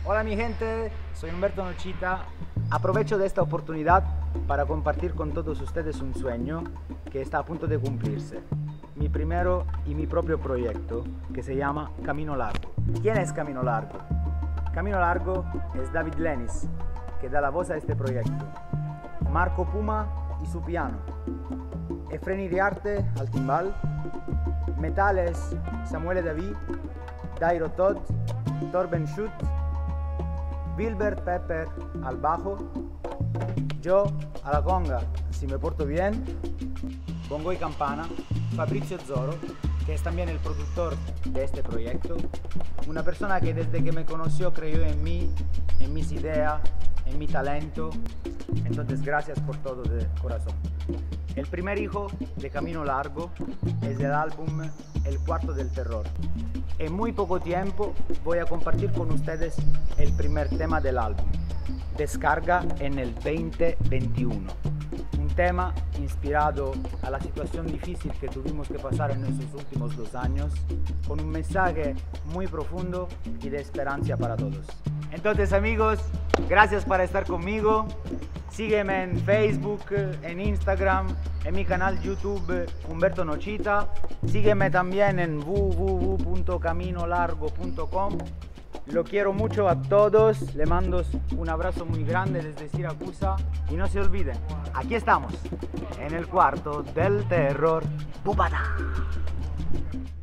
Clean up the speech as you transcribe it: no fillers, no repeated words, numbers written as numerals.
Hola mi gente, soy Humberto Nochita. Aprovecho de esta oportunidad para compartir con todos ustedes un sueño que está a punto de cumplirse. Mi primero y mi propio proyecto que se llama Camino Largo. ¿Quién es Camino Largo? Camino Largo es David Lenis, que da la voz a este proyecto. Marco Puma y su piano. Efreni Riarte al timbal. Metales Samuele David, Dairo Todd, Torben Schutt, Wilbert Pepper al bajo, yo a la conga, si me porto bien, bongo y campana, Fabrizio Zoro, que es también el productor de este proyecto, una persona que desde que me conoció creyó en mí, en mis ideas, en mi talento, entonces gracias por todo de corazón. El primer hijo de Camino Largo es el álbum El Cuarto del Terror. En muy poco tiempo voy a compartir con ustedes el primer tema del álbum, Descarga en el 2021. Un tema inspirado a la situación difícil que tuvimos que pasar en esos últimos 2 años, con un mensaje muy profundo y de esperanza para todos. Entonces amigos, gracias por estar conmigo. Sígueme en Facebook, en Instagram, en mi canal YouTube Humberto Nochita. Sígueme también en www.caminolargo.com. Lo quiero mucho a todos. Le mando un abrazo muy grande desde Siracusa. Y no se olviden, aquí estamos, en el cuarto del terror. ¡Pupata!